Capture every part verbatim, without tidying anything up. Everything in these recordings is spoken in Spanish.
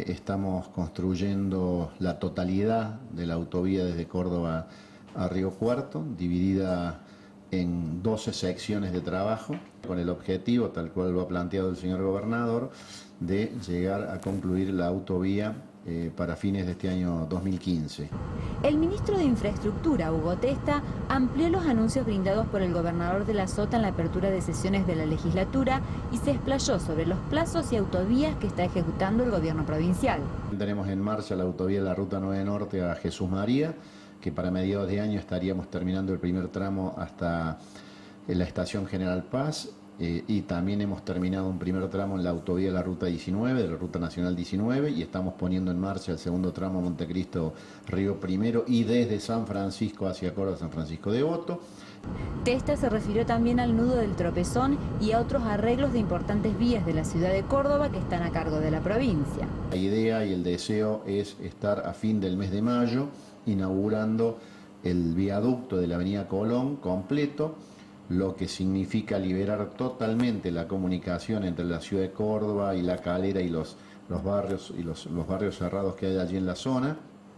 eh, estamos construyendo la totalidad de la autovía desde Córdoba a Río Cuarto, dividida en doce secciones de trabajo, con el objetivo, tal cual lo ha planteado el señor gobernador, de llegar a concluir la autovía eh, para fines de este año dos mil quince. El ministro de Infraestructura, Hugo Testa, amplió los anuncios brindados por el gobernador de la Sota en la apertura de sesiones de la legislatura y se explayó sobre los plazos y autovías que está ejecutando el gobierno provincial. Tenemos en marcha la autovía de la Ruta nueve Norte a Jesús María, que para mediados de año estaríamos terminando el primer tramo hasta la estación General Paz, eh, y también hemos terminado un primer tramo en la autovía de la Ruta diecinueve, de la Ruta Nacional diecinueve, y estamos poniendo en marcha el segundo tramo Montecristo Río Primero y desde San Francisco hacia Córdoba, San Francisco de Devoto. Testa se refirió también al nudo del Tropezón y a otros arreglos de importantes vías de la ciudad de Córdoba que están a cargo de la provincia. La idea y el deseo es estar a fin del mes de mayo inaugurando el viaducto de la avenida Colón completo, lo que significa liberar totalmente la comunicación entre la ciudad de Córdoba y La Calera y los, los barrios y los, los barrios cerrados que hay allí en la zona,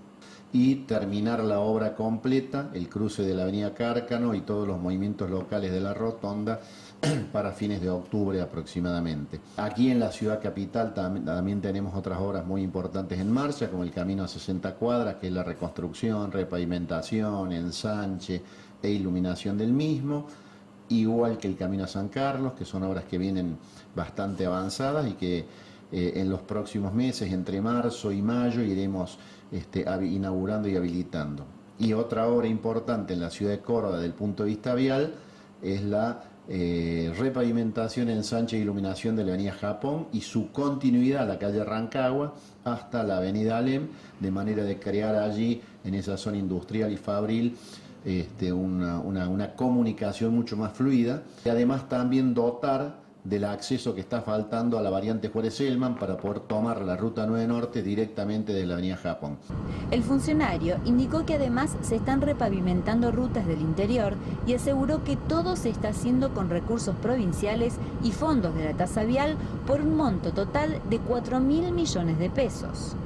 y terminar la obra completa, el cruce de la avenida Cárcano y todos los movimientos locales de la rotonda para fines de octubre aproximadamente. Aquí en la ciudad capital tam también tenemos otras obras muy importantes en marcha, como el camino a sesenta cuadras, que es la reconstrucción, repavimentación, ensanche e iluminación del mismo, igual que el camino a San Carlos, que son obras que vienen bastante avanzadas y que eh, en los próximos meses, entre marzo y mayo, iremos este, inaugurando y habilitando. Y otra obra importante en la ciudad de Córdoba desde el punto de vista vial es la eh, repavimentación, ensanche e iluminación de la avenida Japón y su continuidad a la calle Rancagua hasta la avenida Alem, de manera de crear allí, en esa zona industrial y fabril, este, una, una, una comunicación mucho más fluida, y además también dotar del acceso que está faltando a la variante Juárez-Selman para poder tomar la Ruta nueve Norte directamente de la avenida Japón. El funcionario indicó que además se están repavimentando rutas del interior y aseguró que todo se está haciendo con recursos provinciales y fondos de la tasa vial por un monto total de cuatro mil millones de pesos.